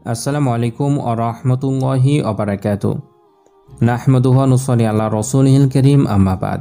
আসসালামু আলাইকুম ওয়া রাহমাতুল্লাহি ওয়া বারাকাতুহু। নাহমাদুহু ওয়া নুসাল্লি আলা রাসূলিহিল কারীম, আম্মা বাদ।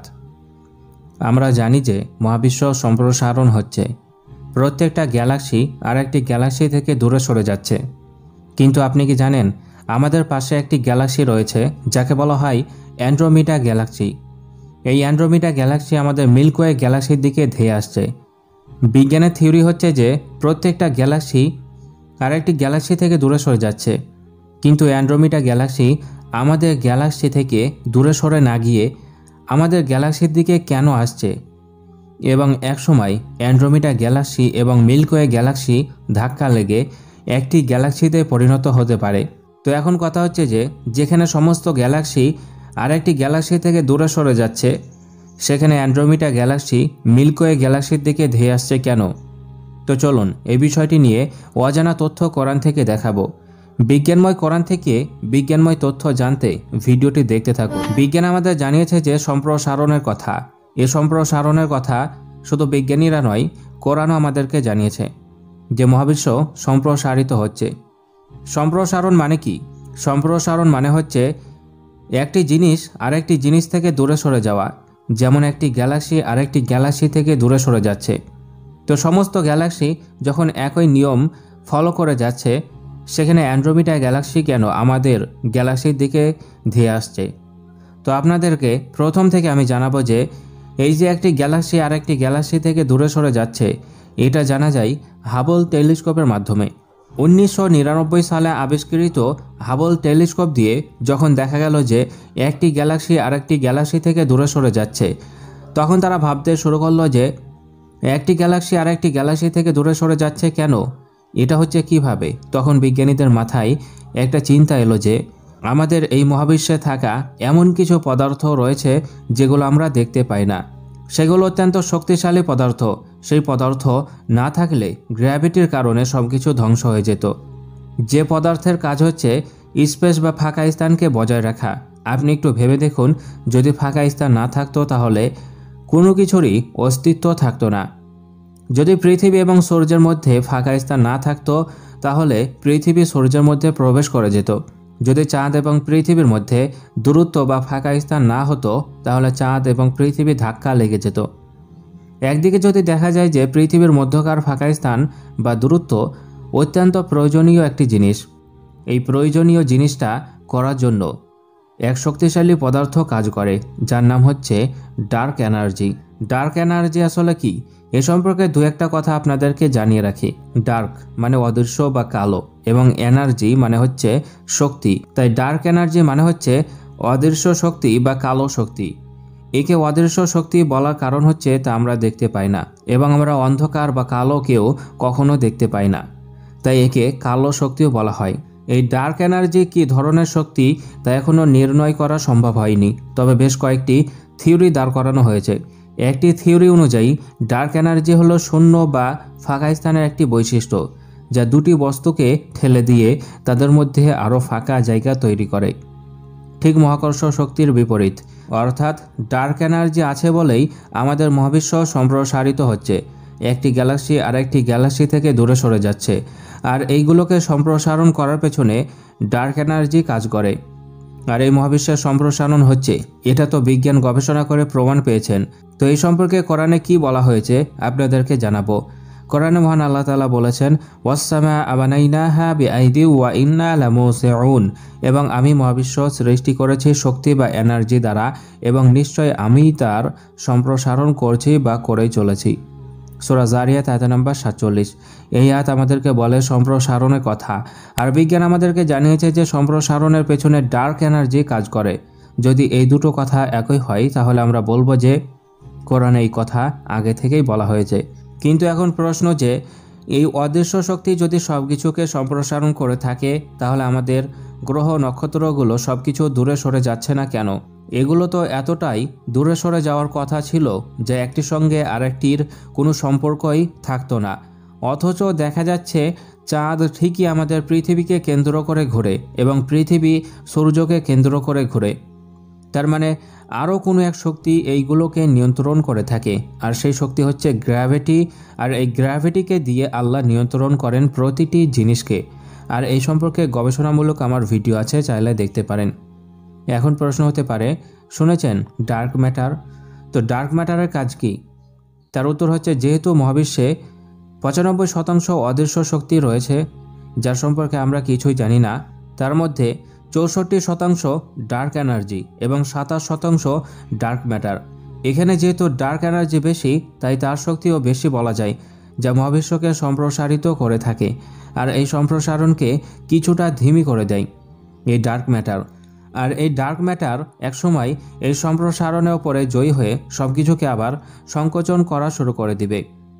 আমরা জানি যে মহাবিশ্ব সম্প্রসারণ হচ্ছে। প্রত্যেকটা গ্যালাক্সি আর একটি গ্যালাক্সি থেকে দূরে সরে যাচ্ছে। কিন্তু আপনি কি জানেন আমাদের পাশে একটি গ্যালাক্সি রয়েছে যাকে বলা হয় অ্যান্ড্রোমিডা গ্যালাক্সি। এই অ্যান্ড্রোমিডা গ্যালাক্সি আমাদের মিল্কি ওয়ে গ্যালাক্সির দিকে ধেয়ে আসছে। বিজ্ঞানের থিওরি হচ্ছে যে প্রত্যেকটা গ্যালাক্সি আর একটি গ্যালাক্সি থেকে দূরে সরে যাচ্ছে, কিন্তু অ্যান্ড্রোমিডা গ্যালাক্সি আমাদের গ্যালাক্সি থেকে দূরে সরে না গিয়ে আমাদের গ্যালাক্সির দিকে কেন আসছে, এবং একসময় অ্যান্ড্রোমিডা গ্যালাক্সি এবং মিল্কি ওয়ে গ্যালাক্সি ধাক্কা লেগে একটি গ্যালাক্সিতে পরিণত হতে পারে। তো এখন কথা হচ্ছে যে যেখানে সমস্ত গ্যালাক্সি আর একটি গ্যালাক্সি থেকে দূরে সরে যাচ্ছে, সেখানে অ্যান্ড্রোমিডা গ্যালাক্সি মিল্কি ওয়ে গ্যালাক্সির দিকে ধেয়ে আসছে কেন? তো চলুন এই বিষয়টি নিয়ে অজানা তথ্য কোরআন থেকে দেখাবো। বিজ্ঞানময় কোরআন থেকে বিজ্ঞানময় তথ্য জানতে ভিডিওটি দেখতে থাকুন। বিজ্ঞান আমাদের জানিয়েছে যে সম্প্রসারণের কথা। এই সম্প্রসারণের কথা শুধু বিজ্ঞানীরা নয়, কোরআনও আমাদেরকে জানিয়েছে যে মহাবিশ্ব সম্প্রসারিত হচ্ছে। সম্প্রসারণ মানে কি? সম্প্রসারণ মানে হচ্ছে একটি জিনিস আরেকটি জিনিস থেকে দূরে সরে যাওয়া, যেমন একটি গ্যালাক্সি আরেকটি গ্যালাক্সি থেকে দূরে সরে যাচ্ছে। তো সমস্ত গ্যালাক্সি যখন একই নিয়ম ফলো করে যাচ্ছে, সেখানে অ্যান্ড্রোমিডা গ্যালাক্সি কেন আমাদের গ্যালাক্সির দিকে ধেয়ে আসছে? তো আপনাদেরকে প্রথম থেকে আমি জানাবো যে এই যে একটি গ্যালাক্সি আরেকটি গ্যালাক্সি থেকে দূরে সরে যাচ্ছে, এটা জানা যায় হাবল টেলিস্কোপের মাধ্যমে। 1999 সালে আবিষ্কৃত হাবল টেলিস্কোপ দিয়ে যখন দেখা গেল যে একটি গ্যালাক্সি আরেকটি গ্যালাক্সি থেকে দূরে সরে যাচ্ছে, তখন তারা ভাবতে শুরু করলো যে একটি গ্যালাক্সি আর একটি গ্যালাক্সি থেকে দূরে সরে যাচ্ছে কেন, এটা হচ্ছে কিভাবে। তখন বিজ্ঞানীদের মাথায় একটা চিন্তা এলো যে আমাদের এই মহাবিশ্বে থাকা এমন কিছু পদার্থ রয়েছে যেগুলো আমরা দেখতে পাই না। সেগুলো অত্যন্ত শক্তিশালী পদার্থ। সেই পদার্থ না থাকলে গ্র্যাভিটির কারণে সব কিছু ধ্বংস হয়ে যেত। যে পদার্থের কাজ হচ্ছে স্পেস বা ফাঁকা স্থানকে বজায় রাখা। আপনি একটু ভেবে দেখুন, যদি ফাঁকা স্থান না থাকতো তাহলে কোনো কিছুরই অস্তিত্ব থাকতো না। যদি পৃথিবী এবং সূর্যের মধ্যে ফাঁকা স্থান না থাকতো, তাহলে পৃথিবী সূর্যের মধ্যে প্রবেশ করে যেত। যদি চাঁদ এবং পৃথিবীর মধ্যে দূরত্ব বা ফাঁকা স্থান না হতো, তাহলে চাঁদ এবং পৃথিবী ধাক্কা লেগে যেত। একদিকে যদি দেখা যায় যে পৃথিবীর মধ্যকার ফাঁকা স্থান বা দূরত্ব অত্যন্ত প্রয়োজনীয় একটি জিনিস, এই প্রয়োজনীয় জিনিসটা করার জন্য এক শক্তিশালী পদার্থ কাজ করে, যার নাম হচ্ছে ডার্ক এনার্জি। ডার্ক এনার্জি আসলে কি, এ সম্পর্কে দু একটা কথা আপনাদেরকে জানিয়ে রাখি। ডার্ক মানে অদৃশ্য বা কালো, এবং এনার্জি মানে হচ্ছে শক্তি। তাই ডার্ক এনার্জি মানে হচ্ছে অদৃশ্য শক্তি বা কালো শক্তি। একে অদৃশ্য শক্তি বলার কারণ হচ্ছে তা আমরা দেখতে পাই না, এবং আমরা অন্ধকার বা কালোকেও কখনো দেখতে পাই না, তাই একে কালো শক্তিও বলা হয়। এই ডার্ক এনার্জি কী ধরনের শক্তি তা এখনও নির্ণয় করা সম্ভব হয়নি, তবে বেশ কয়েকটি থিওরি দাঁড় করানো হয়েছে। একটি থিওরি অনুযায়ী ডার্ক এনার্জি হলো শূন্য বা ফাঁকা স্থানের একটি বৈশিষ্ট্য, যা দুটি বস্তুকে ঠেলে দিয়ে তাদের মধ্যে আরও ফাঁকা জায়গা তৈরি করে, ঠিক মহাকর্ষ শক্তির বিপরীত। অর্থাৎ ডার্ক এনার্জি আছে বলেই আমাদের মহাবিশ্ব সম্প্রসারিত হচ্ছে, একটি গ্যালাক্সি আর একটি গ্যালাক্সি থেকে দূরে সরে যাচ্ছে, আর এইগুলোকে সম্প্রসারণ করার পেছনে ডার্ক এনার্জি কাজ করে। আর এই মহাবিশ্বের সম্প্রসারণ হচ্ছে, এটা তো বিজ্ঞান গবেষণা করে প্রমাণ পেয়েছেন। তো এই সম্পর্কে কোরআনে কি বলা হয়েছে আপনাদেরকে জানাবো। কোরআনে মহান আল্লাহ তাআলা বলেছেন, ওয়াস-সামা বানাইনাহা বিআইদি ওয়া ইন্না লামুসিউন, এবং আমি মহাবিশ্ব সৃষ্টি করেছি শক্তি বা এনার্জি দ্বারা, এবং নিশ্চয় আমি তার সম্প্রসারণ করছি বা করেই চলেছি। সূরা যারিয়াত আয়াত নাম্বার 47। এই আয়াত আমাদেরকে বলে সম্প্রসারণের কথা। আর বিজ্ঞান আমাদেরকে জানিয়েছে যে সম্প্রসারণের পেছনে ডার্ক এনার্জি কাজ করে। যদি এই দুটো কথা একই হয়, তাহলে আমরা বলবো যে কোরআনে এই কথা আগে থেকেই বলা হয়েছে। কিন্তু এখন প্রশ্ন যে এই অদৃশ্য শক্তি যদি সব কিছুকে সম্প্রসারণ করে থাকে, তাহলে আমাদের গ্রহ নক্ষত্রগুলো সব কিছু দূরে সরে যাচ্ছে না কেন? এগুলো তো এতটাই দূরে সরে যাওয়ার কথা ছিল যে একটির সঙ্গে আরেকটির কোনো সম্পর্কই থাকতো না, অথচ দেখা যাচ্ছে চাঁদ ঠিকই আমাদের পৃথিবীকে কেন্দ্র করে ঘোরে এবং পৃথিবী সূর্যকে কেন্দ্র করে ঘোরে। তার মানে আরও কোনো এক শক্তি এইগুলোকে নিয়ন্ত্রণ করে থাকে, আর সেই শক্তি হচ্ছে গ্র্যাভিটি। আর এই গ্র্যাভিটিকে দিয়ে আল্লাহ নিয়ন্ত্রণ করেন প্রতিটি জিনিসকে। আর এই সম্পর্কে গবেষণামূলক আমার ভিডিও আছে, চাইলে দেখতে পারেন। এখন প্রশ্ন হতে পারে, শুনেছেন ডার্ক ম্যাটার? তো ডার্ক ম্যাটারের কাজ কি? তার উত্তর হচ্ছে, যেহেতু মহাবিশ্বে 95% অদৃশ্য শক্তি রয়েছে যার সম্পর্কে আমরা কিছুই জানি না, তার মধ্যে 64% ডার্ক এনার্জি এবং 27% ডার্ক ম্যাটার। এখানে যেহেতু ডার্ক এনার্জি বেশি, তাই তার শক্তিও বেশি বলা যায়, যা মহাবিশ্বকে সম্প্রসারিত করে থাকে। আর এই সম্প্রসারণকে কিছুটা ধিমি করে দেয় এই ডার্ক ম্যাটার। আর এই ডার্ক ম্যাটার একসময় এই সম্প্রসারণের উপরে জয়ী হয়ে সব কিছুকে আবার সংকোচন করা শুরু করে দিবে।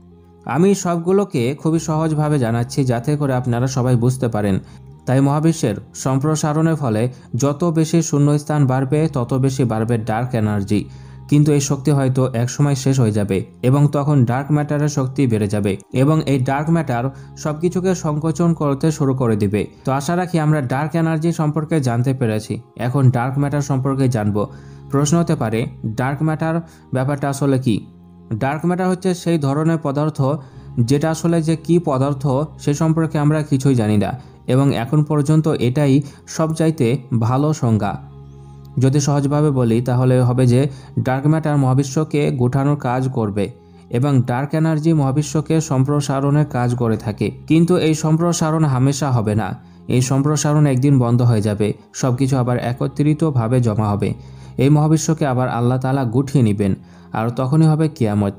আমি সবগুলোকে খুবই সহজভাবে জানাচ্ছি যাতে করে আপনারা সবাই বুঝতে পারেন। তাই মহাবিশ্বের সম্প্রসারণের ফলে যত বেশি শূন্যস্থান বাড়বে, তত বেশি বাড়বে ডার্ক এনার্জি। কিন্তু এই শক্তি হয়তো একসময় শেষ হয়ে যাবে এবং তখন ডার্ক ম্যাটারের শক্তি বেড়ে যাবে এবং এই ডার্ক ম্যাটার সব কিছুকে সংকোচন করতে শুরু করে দিবে। তো আশা রাখি আমরা ডার্ক এনার্জি সম্পর্কে জানতে পেরেছি। এখন ডার্ক ম্যাটার সম্পর্কে জানব। প্রশ্ন হতে পারে, ডার্ক ম্যাটার ব্যাপারটা আসলে কি? ডার্ক ম্যাটার হচ্ছে সেই ধরনের পদার্থ যেটা আসলে যে কী পদার্থ সে সম্পর্কে আমরা কিছুই জানি না, এবং এখন পর্যন্ত এটাই সবচাইতে ভালো সংজ্ঞা। যদি সহজভাবে বলি তাহলে হবে যে ডার্ক ম্যাটার মহাবিশ্বকে গোঠানোর কাজ করবে এবং ডার্ক এনার্জি মহাবিশ্বকে সম্প্রসারণের কাজ করে থাকে। কিন্তু এই সম্প্রসারণ হামেশা হবে না। এই সম্প্রসারণ একদিন বন্ধ হয়ে যাবে, সব কিছু আবার একত্রিতভাবে জমা হবে। এই মহাবিশ্বকে আবার আল্লাহ তাআলা গুটিয়ে নেবেন, আর তখনই হবে কিয়ামত।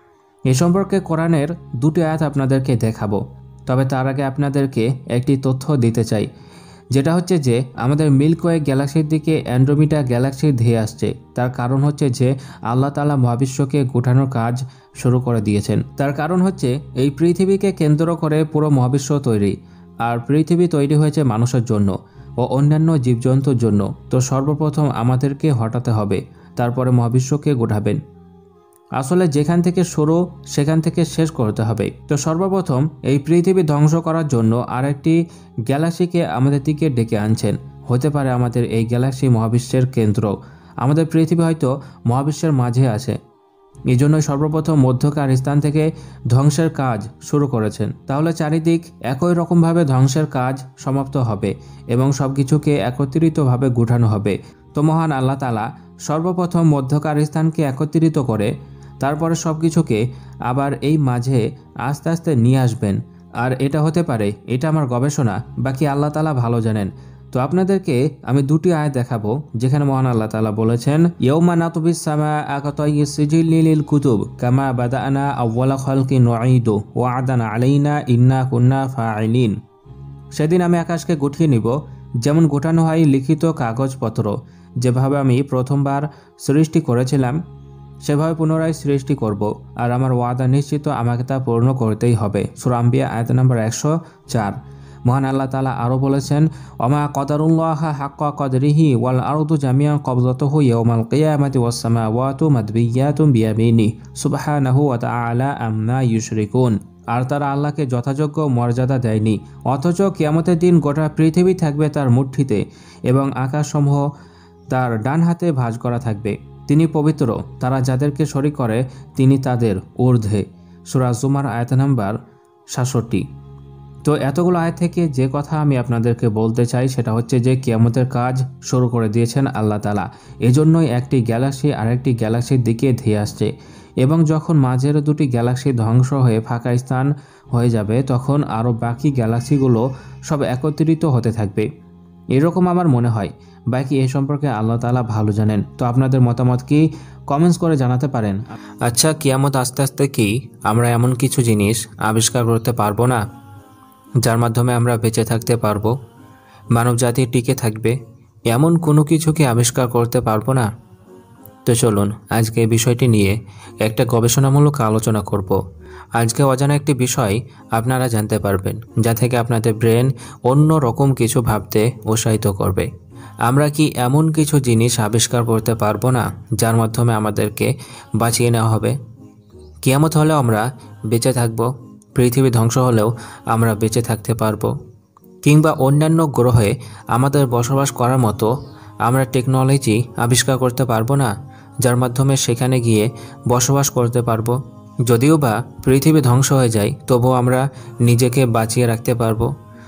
এ সম্পর্কে কোরআনের দুটি আয়াত আপনাদেরকে দেখাবো। তবে তার আগে আপনাদেরকে একটি তথ্য দিতে চাই, যেটা হচ্ছে যে আমাদের মিল্কওয়ে গ্যালাক্সির দিকে অ্যান্ড্রোমিডা গ্যালাক্সি ধেয়ে আসছে। তার কারণ হচ্ছে যে আল্লাহ তাআলা মহাবিশ্বকে গোঠানোর কাজ শুরু করে দিয়েছেন। তার কারণ হচ্ছে এই পৃথিবীকে কেন্দ্র করে পুরো মহাবিশ্ব তৈরি, আর পৃথিবী তৈরি হয়েছে মানুষের জন্য ও অন্যান্য জীবজন্তুর জন্য। তো সর্বপ্রথম আমাদেরকে হটাতে হবে, তারপরে মহাবিশ্বকে গোঠাবেন। আসলে যেখান থেকে শুরু সেখান থেকে শেষ করতে হবে। তো সর্বপ্রথম এই পৃথিবী ধ্বংস করার জন্য আরেকটি গ্যালাক্সিকে আমাদের দিকে ডেকে আনছেন। হতে পারে আমাদের এই গ্যালাক্সি মহাবিশ্বের কেন্দ্র, আমাদের পৃথিবী হয়তো মহাবিশ্বের মাঝে আছে। এই জন্যই সর্বপ্রথম মধ্যকার স্থান থেকে ধ্বংসের কাজ শুরু করেছেন। তাহলে চারিদিক একই রকমভাবে ধ্বংসের কাজ সমাপ্ত হবে এবং সব কিছুকে একত্রিতভাবে গোঠানো হবে। তো মহান আল্লাহ তাআলা সর্বপ্রথম মধ্যকার স্থানকে একত্রিত করে তারপরে সব কিছুকে আবার এই মাঝে আস্তে আস্তে নিয়ে আসবেন। আর এটা হতে পারে, এটা আমার গবেষণা, বাকি আল্লাহ তাআলা ভালো জানেন। তো আপনাদেরকে আমি দুটি আয়াত দেখাবো যেখানে মহান আল্লাহ তাআলা বলেছেন, ইয়াউমা নাতুবিস সামাআ কাতাইয়িস সিজিল্লি লিল কুতুব কামা বাদানা আউওয়ালা খালকিন নুঈদু ওয়া'দান আলাইনা ইন্না কুন্না ফাইলিন। সেদিন আমি আকাশকে গুটিয়ে নিব যেমন গোটানো হয় লিখিত কাগজপত্র। যেভাবে আমি প্রথমবার সৃষ্টি করেছিলাম সেভাবে পুনরায় সৃষ্টি করব, আর আমার ওয়াদা নিশ্চিত, আমাকে তা পূর্ণ করতেই হবে। সূরা আম্বিয়া আয়াত নম্বর 104। মহান আল্লাহ তাআলা আরও বলেছেন, ওমা কদারুল্লাহ হাক্কা কদরিহি ওয়াল আরদু জামিআন কবযাতুহু ইয়াওমাল কিয়ামাতি ওয়াস সামাওয়াতু মাদবিয়াতুন বিয়ামিনি সুবহানাহু ওয়া তাআলা আম্মা ইউশরিকুন। আর তারা আল্লাহকে যথাযোগ্য মর্যাদা দেয়নি, অথচ কিয়ামতের দিন গোটা পৃথিবী থাকবে তার মুঠিতে এবং আকাশসমূহ তার ডান হাতে ভাঁজ করা থাকবে। তিনি পবিত্র, তারা যাদেরকে শরীক করে তিনি তাদের ঊর্ধ্বে। সূরা জুমার আয়াত নাম্বার 67। তো এতগুলো আয়াত থেকে যে কথা আমি আপনাদেরকে বলতে চাই সেটা হচ্ছে যে কিয়ামতের কাজ শুরু করে দিয়েছেন আল্লাহ তাআলা। এজন্যই একটি গ্যালাক্সি আরেকটি গ্যালাক্সির দিকে ধেয়ে আসছে, এবং যখন মাঝের দুটি গ্যালাক্সি ধ্বংস হয়ে ফাঁকা স্থান হয়ে যাবে তখন আরও বাকি গ্যালাক্সিগুলো সব একত্রিত হতে থাকবে। এরকম আমার মনে হয়। বাকি এ সম্পর্কে আল্লাহ তাআলা ভালো জানেন। তো আপনাদের মতামত কি কমেন্টস করে জানাতে পারেন। আচ্ছা, কিয়ামত আস্তে আস্তে কি আমরা এমন কিছু জিনিস আবিষ্কার করতে পারবো না যার মাধ্যমে আমরা বেঁচে থাকতে পারবো, মানব জাতি টিকে থাকবে? এমন কোনো কিছু কি আবিষ্কার করতে পারবো না? তো চলুন আজকে এই বিষয়টি নিয়ে একটা গবেষণামূলক আলোচনা করব। আজকে অজানা একটি বিষয় আপনারা জানতে পারবেন, যা থেকে আপনাদের ব্রেন অন্য রকম কিছু ভাবতে উৎসাহিত করবে। আমরা কি এমন কিছু জিনিস আবিষ্কার করতে পারবো না যার মাধ্যমে আমাদেরকে বাঁচিয়ে নেওয়া হবে? কিয়ামত হলেও আমরা বেঁচে থাকব, পৃথিবী ধ্বংস হলেও আমরা বেঁচে থাকতে পারবো, কিংবা অন্যান্য গ্রহে আমাদের বসবাস করার মতো আমরা টেকনোলজি আবিষ্কার করতে পারবো না যার মাধ্যমে সেখানে গিয়ে বসবাস করতে পারবো? যদিও বা পৃথিবী ধ্বংস হয়ে যায় তবুও আমরা নিজেকে বাঁচিয়ে রাখতে পারবো।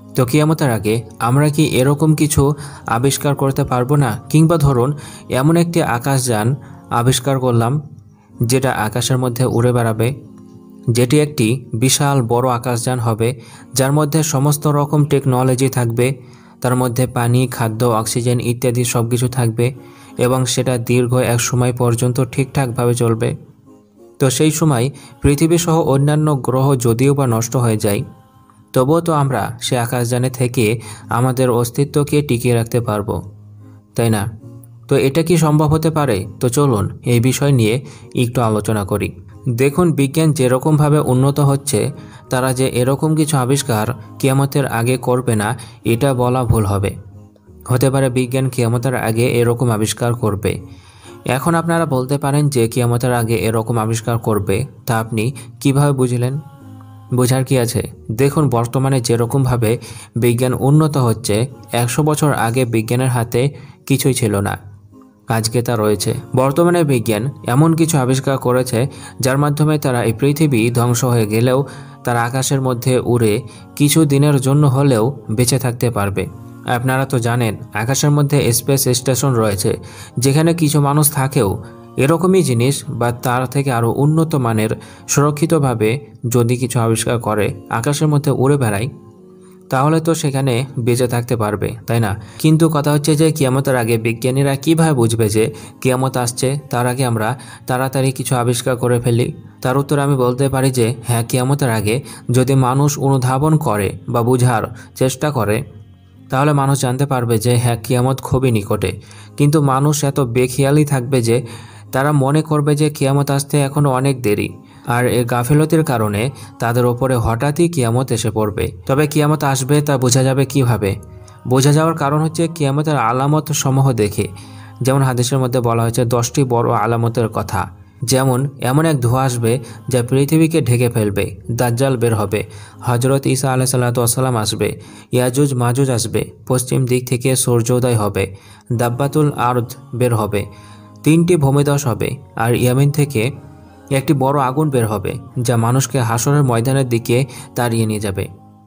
তো কিয়ামতের আগে আমরা কি এরকম কিছু আবিষ্কার করতে পারবো না? কিংবা ধরুন এমন একটি আকাশযান আবিষ্কার করলাম যেটা আকাশের মধ্যে উড়ে বেড়াবে, যেটি একটি বিশাল বড় আকাশযান হবে, যার মধ্যে সমস্ত রকম টেকনোলজি থাকবে, তার মধ্যে পানি, খাদ্য, অক্সিজেন ইত্যাদি সব কিছু থাকবে এবং সেটা দীর্ঘ এক সময় পর্যন্ত ঠিকঠাকভাবে চলবে। তো সেই সময় পৃথিবী সহ অন্যান্য গ্রহ যদিও বা নষ্ট হয়ে যায়, তবুও তো আমরা সে আকাশযানে থেকে আমাদের অস্তিত্বকে টিকিয়ে রাখতে পারবো, তাই না? তো এটা কি সম্ভব হতে পারে? তো চলুন এই বিষয় নিয়ে একটু আলোচনা করি। দেখুন, বিজ্ঞান যেরকমভাবে উন্নত হচ্ছে, তারা যে এরকম কিছু আবিষ্কার কিয়ামতের আগে করবে না এটা বলা ভুল হবে। হতে পারে বিজ্ঞান কিয়ামতের আগে এরকম আবিষ্কার করবে। এখন আপনারা বলতে পারেন যে কিয়ামতের আগে এরকম আবিষ্কার করবে, তা আপনি কিভাবে বুঝলেন? বোঝার কি আছে? দেখুন, বর্তমানে যেরকমভাবে বিজ্ঞান উন্নত হচ্ছে, 100 বছর আগে বিজ্ঞানের হাতে কিছুই ছিল না, আজকে তা রয়েছে। বর্তমানে বিজ্ঞান এমন কিছু আবিষ্কার করেছে যার মাধ্যমে তারা এই পৃথিবী ধ্বংস হয়ে গেলেও তারা আকাশের মধ্যে উড়ে কিছু দিনের জন্য হলেও বেঁচে থাকতে পারবে। আপনারা তো জানেন আকাশের মধ্যে স্পেস স্টেশন রয়েছে, যেখানে কিছু মানুষ থাকেও। এরকমই জিনিস বা তার থেকে আরও উন্নত মানের সুরক্ষিতভাবে যদি কিছু আবিষ্কার করে আকাশের মধ্যে উড়ে বেড়ায়, তাহলে তো সেখানে বেঁচে থাকতে পারবে, তাই না? কিন্তু কথা হচ্ছে যে কিয়ামতের আগে বিজ্ঞানীরা কিভাবে বুঝবে যে কিয়ামত আসছে, তার আগে আমরা তাড়াতাড়ি কিছু আবিষ্কার করে ফেলি? তার উত্তর আমি বলতে পারি যে হ্যাঁ, কিয়ামতের আগে যদি মানুষ অনুধাবন করে বা বোঝার চেষ্টা করে, তাহলে মানুষ জানতে পারবে যে হ্যাঁ, কিয়ামত খুবই নিকটে। কিন্তু মানুষ এত বেখেয়ালি থাকবে যে তারা মনে করবে যে কিয়ামত আসতে এখনও অনেক দেরি, আর এর গাফিলতির কারণে তাদের ওপরে হঠাৎই কিয়ামত এসে পড়বে। তবে কিয়ামত আসবে তা বোঝা যাবে কিভাবে? বোঝা যাওয়ার কারণ হচ্ছে কিয়ামতের আলামত সমূহ দেখে। যেমন হাদিসের মধ্যে বলা হয়েছে 10টি বড় আলামতের কথা। যেমন এমন এক ধোঁয়া আসবে যা পৃথিবীকে ঢেকে ফেলবে, দাজ্জাল বের হবে, হজরত ঈসা আলাইহিস সালাম আসবে, ইয়াজুজ মাজুজ আসবে, পশ্চিম দিক থেকে সূর্যোদয় হবে, দাব্বাতুল আরদ বের হবে, 3টি ভূমিধস হবে, আর ইয়ামিন থেকে একটি বড় আগুন বের হবে যা মানুষকে হাসরের ময়দানের দিকে তাড়িয়ে নিয়ে যাবে।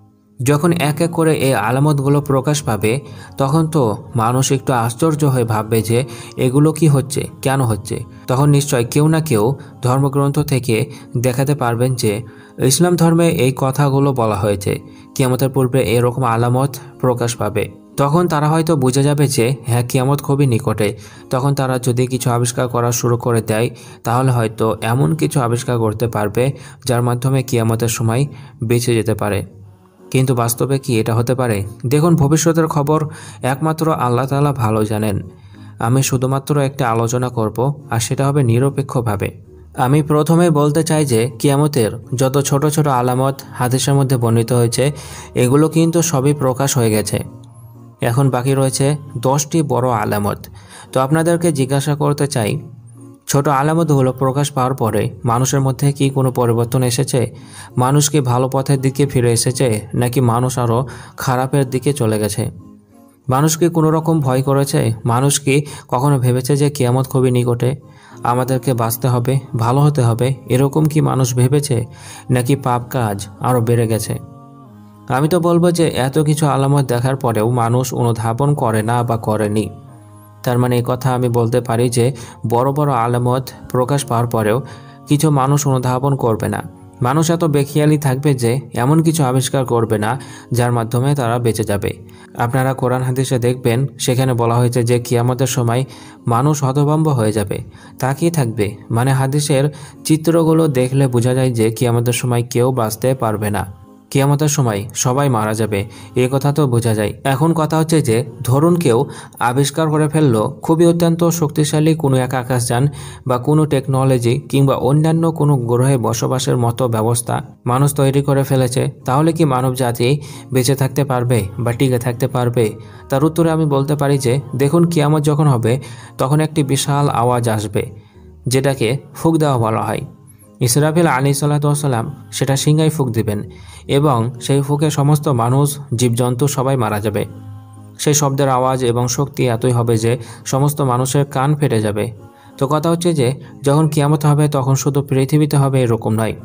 যখন এক এক করে এই আলামতগুলো প্রকাশ পাবে, তখন তো মানুষ একটু আশ্চর্য হয়ে ভাববে যে এগুলো কি হচ্ছে, কেন হচ্ছে। তখন নিশ্চয় কেউ না কেউ ধর্মগ্রন্থ থেকে দেখাতে পারবেন যে ইসলাম ধর্মে এই কথাগুলো বলা হয়েছে, কিয়ামতের পূর্বে এরকম আলামত প্রকাশ পাবে। তখন তারা হয়তো বুঝে যাবে যে হ্যাঁ, কিয়ামত খুবই নিকটে। তখন তারা যদি কিছু আবিষ্কার করা শুরু করে দেয়, তাহলে হয়তো এমন কিছু আবিষ্কার করতে পারবে যার মাধ্যমে কিয়ামতের সময় বেঁচে যেতে পারে। কিন্তু বাস্তবে কি এটা হতে পারে? দেখুন, ভবিষ্যতের খবর একমাত্র আল্লাহ তাআলা ভালো জানেন। আমি শুধুমাত্র একটা আলোচনা করব, আর সেটা হবে নিরপেক্ষভাবে। আমি প্রথমে বলতে চাই যে কিয়ামতের যত ছোট ছোট আলামত হাদিসের মধ্যে বর্ণিত হয়েছে, এগুলো কিন্তু সবই প্রকাশ হয়ে গেছে। এখন বাকি রয়েছে 10টি বড় আলামত। তো আপনাদেরকে জিজ্ঞাসা করতে চাই, ছোট আলামতগুলো প্রকাশ পাওয়ার পরে মানুষের মধ্যে কি কোনো পরিবর্তন এসেছে? মানুষ কি ভালো পথের দিকে ফিরে এসেছে, নাকি মানুষ আরও খারাপের দিকে চলে গেছে? মানুষ কি কোনো রকম ভয় করেছে? মানুষ কি কখনো ভেবেছে যে কিয়ামত খুবই নিকটে, আমাদেরকে বাঁচতে হবে, ভালো হতে হবে? এরকম কি মানুষ ভেবেছে, নাকি পাপ কাজ আরও বেড়ে গেছে? আমি তো বলবো যে এত কিছু আলামত দেখার পরেও মানুষ অনুধাবন করে না বা করেনি। তার মানে এই কথা আমি বলতে পারি যে বড় বড় আলামত প্রকাশ পাওয়ার পরেও কিছু মানুষ অনুধাবন করবে না। মানুষ এত বেখেয়ালি থাকবে যে এমন কিছু আবিষ্কার করবে না যার মাধ্যমে তারা বেঁচে যাবে। আপনারা কোরআন হাদিসে দেখবেন, সেখানে বলা হয়েছে যে কিয়ামতের সময় মানুষ হতভম্ব হয়ে যাবে, তাকিয়ে থাকবে। মানে হাদিসের চিত্রগুলো দেখলে বোঝা যায় যে কিয়ামতের সময় কেউ বাঁচতে পারবে না, কিয়ামতের সময় সবাই মারা যাবে, এই কথা তো বোঝা যায়। এখন কথা হচ্ছে যে ধরুন কেউ আবিষ্কার করে ফেললো খুবই অত্যন্ত শক্তিশালী কোনো এক আকাশযান বা কোনো টেকনোলজি কিংবা অন্যান্য কোনো গ্রহে বসবাসের মতো ব্যবস্থা মানুষ তৈরি করে ফেলেছে, তাহলে কি মানব জাতি বেঁচে থাকতে পারবে বা টিকে থাকতে পারবে? তার উত্তরে আমি বলতে পারি যে দেখুন, কিয়ামত যখন হবে তখন একটি বিশাল আওয়াজ আসবে, যেটাকে ফুঁক দেওয়া বলা হয়। ইসরাফিল আলাইহিস সালাম সেটা সিংহায় ফুঁক দিবেন এবং সেই ফুঁকে সমস্ত মানুষ, জীবজন্তু সবাই মারা যাবে। সেই শব্দের আওয়াজ এবং শক্তি এতই হবে যে সমস্ত মানুষের কান ফেটে যাবে। তো কথা হচ্ছে যে যখন কিয়ামত হবে তখন শুধু পৃথিবীতে হবে এরকম নয়,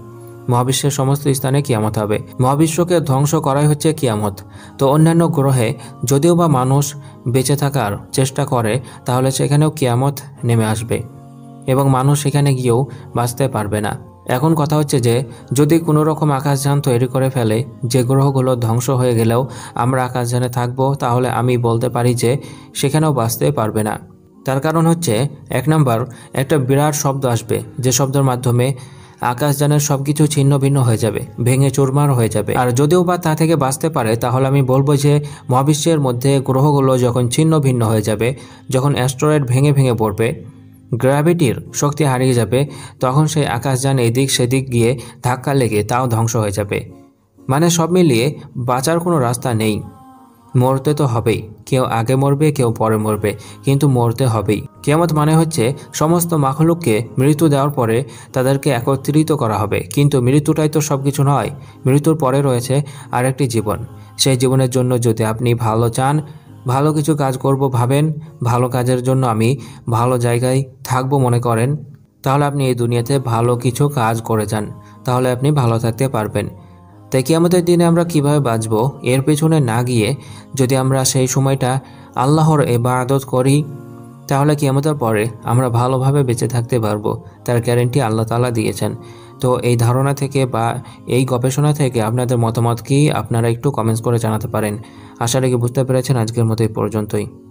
মহাবিশ্বের সমস্ত স্থানে কিয়ামত হবে। মহাবিশ্বকে ধ্বংস করাই হচ্ছে কিয়ামত। তো অন্যান্য গ্রহে যদিও বা মানুষ বেঁচে থাকার চেষ্টা করে, তাহলে সেখানেও কিয়ামত নেমে আসবে এবং মানুষ সেখানে গিয়েও বাঁচতে পারবে না। এখন কথা হচ্ছে যে যদি কোনো রকম আকাশযান তৈরি করে ফেলে, যে গ্রহগুলো ধ্বংস হয়ে গেলেও আমরা আকাশযানে থাকবো, তাহলে আমি বলতে পারি যে সেখানেও বাঁচতে পারবে না। তার কারণ হচ্ছে, 1 নম্বর, একটা বিরাট শব্দ আসবে, যে শব্দের মাধ্যমে আকাশযানের সব কিছু ছিন্ন ভিন্ন হয়ে যাবে, ভেঙে চুরমার হয়ে যাবে। আর যদিও বা তা থেকে বাঁচতে পারে, তাহলে আমি বলবো যে মহাবিশ্বের মধ্যে গ্রহগুলো যখন ছিন্ন ভিন্ন হয়ে যাবে, যখন অ্যাস্টেরয়েড ভেঙে ভেঙে পড়বে, গ্র্যাভিটির শক্তি হারিয়ে যাবে, তখন সেই আকাশযান এদিক সেদিক গিয়ে ধাক্কা লেগে তাও ধ্বংস হয়ে যাবে। মানে সব মিলিয়ে বাঁচার কোনো রাস্তা নেই। মরতে তো হবেই, কেউ আগে মরবে কেউ পরে মরবে, কিন্তু মরতে হবেই। কিয়ামত মানে হচ্ছে সমস্ত মাখলুককে মৃত্যু দেওয়ার পরে তাদেরকে একত্রিত করা হবে। কিন্তু মৃত্যুটাই তো সব কিছু নয়, মৃত্যুর পরে রয়েছে আরেকটি জীবন। সেই জীবনের জন্য যদি আপনি ভালো চান, ভালো কিছু কাজ করব ভাবেন, ভালো কাজের জন্য আমি ভালো জায়গায় থাকবো মনে করেন, তাহলে আপনি এই দুনিয়াতে ভালো কিছু কাজ করে যান, তাহলে আপনি ভালো থাকতে পারবেন। তাই কিয়ামতের দিনে আমরা কিভাবে বাঁচব, এর পেছনে না গিয়ে যদি আমরা সেই সময়টা আল্লাহর ইবাদত করি, তাহলে কিয়ামতের পরে আমরা ভালোভাবে বেঁচে থাকতে পারবো। তার গ্যারেন্টি আল্লাহ তাআলা দিয়েছেন। তো এই ধারণা থেকে বা এই গবেষণা থেকে আপনাদের মতামত কি, আপনারা একটু কমেন্টস করে জানাতে পারেন। আশা রাখি বুঝতে পেরেছেন। আজকের মতো এই পর্যন্তই।